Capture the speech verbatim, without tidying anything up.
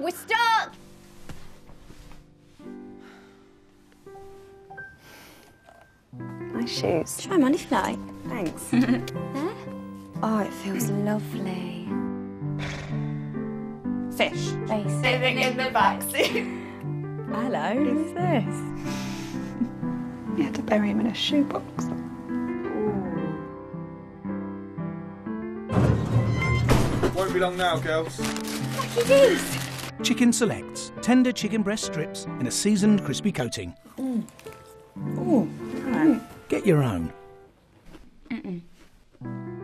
We're stuck! Nice shoes. Try them on if you like. Thanks. There? Oh, it feels lovely. Fish. Base. Living in the backseat. Hello, who's this? You had to bury him in a shoebox. Won't be long now, girls. Lucky geese. Chicken Selects. Tender chicken breast strips in a seasoned crispy coating. Mm. Oh, right. Get your own. Mm-mm.